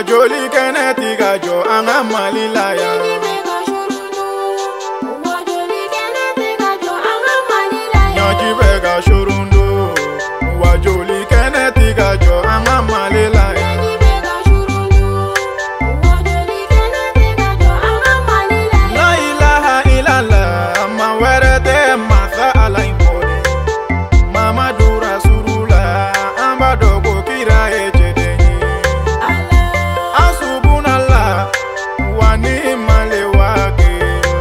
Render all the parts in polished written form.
joli kene tiga jo anga malila ya. Nyaji bega shurundu, wa joli kene tiga jo anga malila ya. La ilaha illallah, ma werete masa ala impone. Mama dura surula, amba dogo kira ejede. Asubunallah, wani male wake.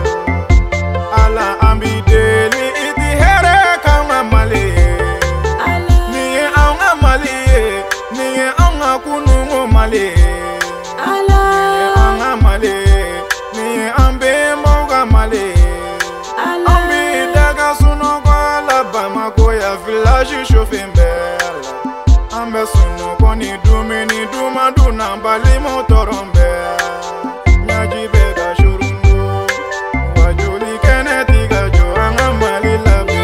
Ala ambideli iti here kama male. Niye anga male, niye anga kunungo male. Niye anga male, niye ambe moga male. Ambi daga suno kwa la bama koya village chauffeur mbela. Ambe suno kwa ni duma duna mbali motorombe. Nyaji bega shurundu, wajoli kene tiga jo anga mali labe.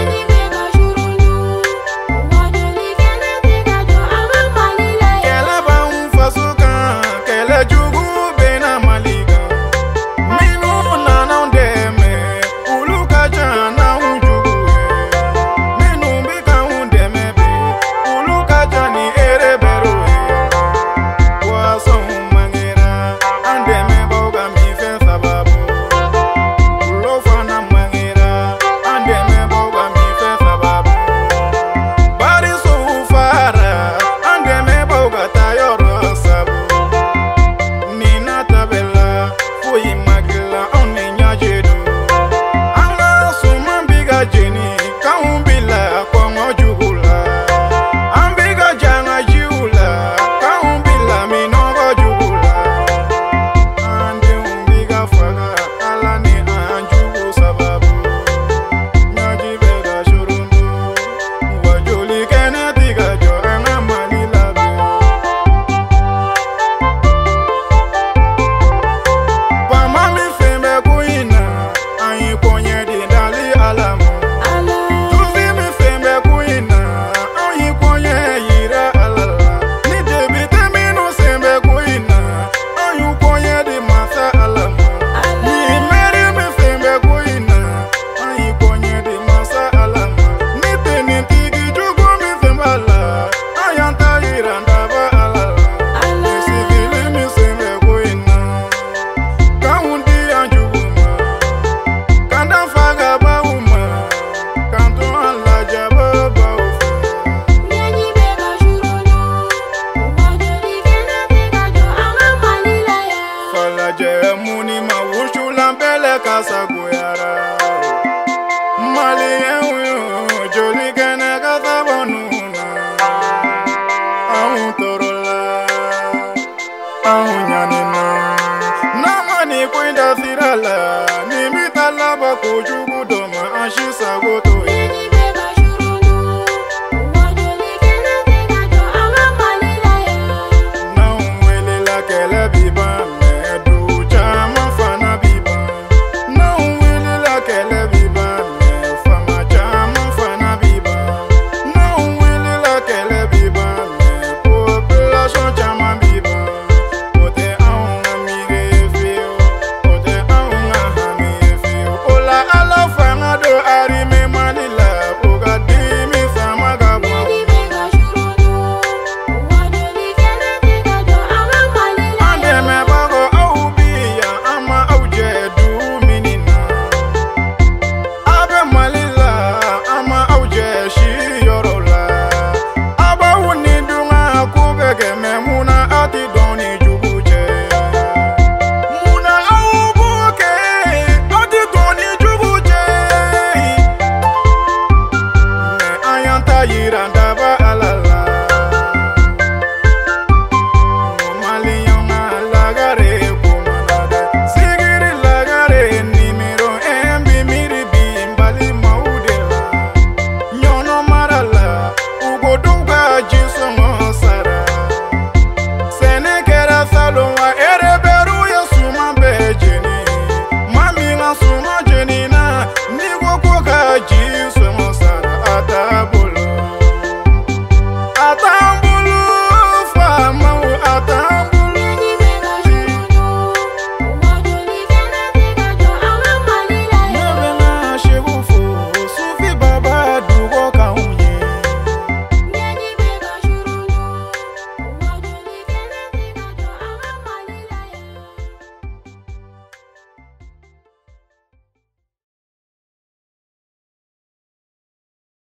Kele ba unfasuka, kele jugu bena malika. Minu nana undeme, uluka jana unjugu. Minu mbika undeme be, uluka jani ere beru. Waso umangera, andeme boga mife sababu. Ulofana mangera, andeme boga mife sababu. Bari so ufara, andeme boga tayoro sabu. Nina tabela, fuyi magila one nyajedu. Ana sumambiga jeni, kaumbila kwa ngojugula. Ambiga janga jiula, kaumbila minogo jugula. Ande umbiga faga, ala ni anjugu sababu. Nyaji bega shurundu, wajoli kene tiga jo anga mali labe. Pama mi fembe kuina, ayi konye di dali alamu. Tuzi mi fembe kuina, ayi konye yira alala. Ni debite minu sembe kuina, ayi konye di masa alamu. Ni meri mi fembe kuina, ayi konye di masa alamu. Ni teni tigi jugu mi fembala, ayanta yira ndaba alala. Ni sivili mi sembe kuina, kaundi anjuguma. Kanda faga bauma, kanto alaja baba ufa. Fala je muni ma wushu lambele kasagwe.